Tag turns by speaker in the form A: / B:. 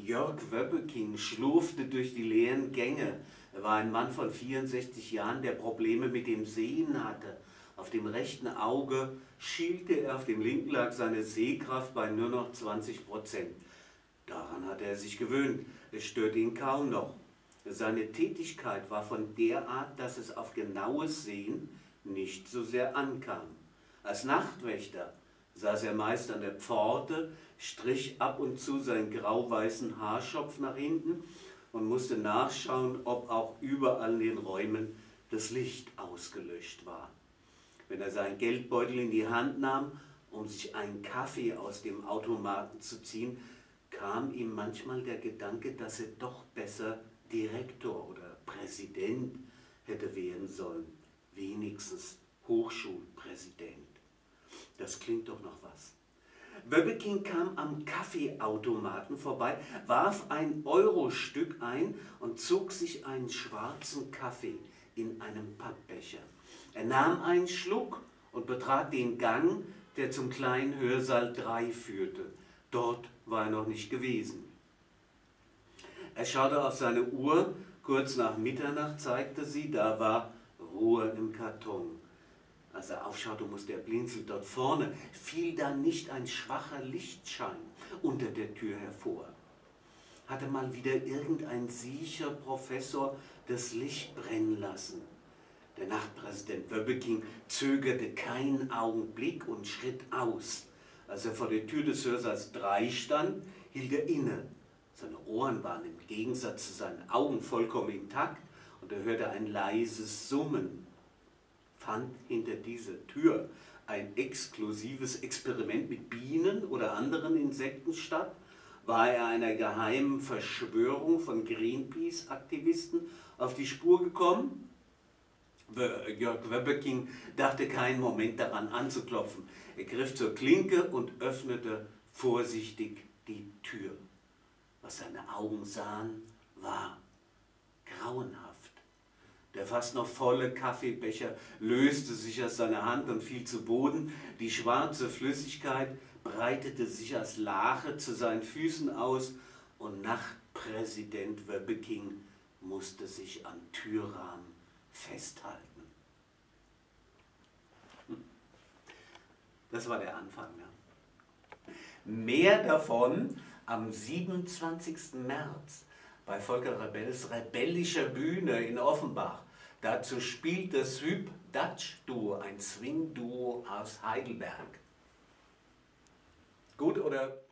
A: Jörg Wöbbeking schlurfte durch die leeren Gänge. Er war ein Mann von 64 Jahren, der Probleme mit dem Sehen hatte. Auf dem rechten Auge schielte er, auf dem linken lag seine Sehkraft bei nur noch 20%. Daran hatte er sich gewöhnt, es störte ihn kaum noch. Seine Tätigkeit war von der Art, dass es auf genaues Sehen nicht so sehr ankam. Als Nachtwächter saß er meist an der Pforte, strich ab und zu seinen grau-weißen Haarschopf nach hinten und musste nachschauen, ob auch überall in den Räumen das Licht ausgelöscht war. Wenn er seinen Geldbeutel in die Hand nahm, um sich einen Kaffee aus dem Automaten zu ziehen, kam ihm manchmal der Gedanke, dass er doch besser Direktor oder Präsident hätte werden sollen, wenigstens Hochschulpräsident. Das klingt doch noch was. Wöbbeking kam am Kaffeeautomaten vorbei, warf ein Eurostück ein und zog sich einen schwarzen Kaffee in einem Pappbecher. Er nahm einen Schluck und betrat den Gang, der zum kleinen Hörsaal 3 führte. Dort war er noch nicht gewesen. Er schaute auf seine Uhr, kurz nach Mitternacht zeigte sie, da war Ruhe im Karton. Als er aufschaute, musste er blinzeln. Dort vorne fiel dann nicht ein schwacher Lichtschein unter der Tür hervor. Hatte mal wieder irgendein siecher Professor das Licht brennen lassen. Der Nachtpräsident Wöbbeking zögerte keinen Augenblick und schritt aus. Als er vor der Tür des Hörsaals 3 stand, hielt er inne. Seine Ohren waren im Gegensatz zu seinen Augen vollkommen intakt und er hörte ein leises Summen. Fand hinter dieser Tür ein exklusives Experiment mit Bienen oder anderen Insekten statt? War er einer geheimen Verschwörung von Greenpeace-Aktivisten auf die Spur gekommen? Jörg Wöbbeking dachte keinen Moment daran anzuklopfen. Er griff zur Klinke und öffnete vorsichtig die Tür. Was seine Augen sahen, war grauenhaft. Der fast noch volle Kaffeebecher löste sich aus seiner Hand und fiel zu Boden. Die schwarze Flüssigkeit breitete sich als Lache zu seinen Füßen aus und Nachtpräsident Wöbbeking musste sich am Türrahmen festhalten. Das war der Anfang. Ja. Mehr davon am 27. März bei Volker Rebells Rebellischer Bühne in Offenbach. Dazu spielt das Hüb-Dutch-Duo, ein Swing-Duo aus Heidelberg. Gut oder?